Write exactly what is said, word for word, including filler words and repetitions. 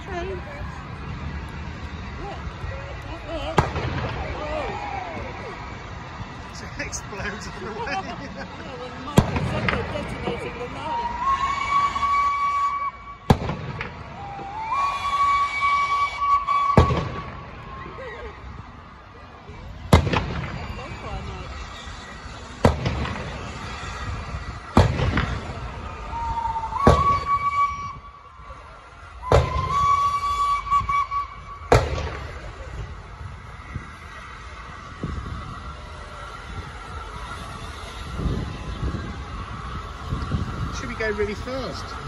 Okay. So it explodes on the way. Yeah, well, the micro detonating the line. Should we go really fast?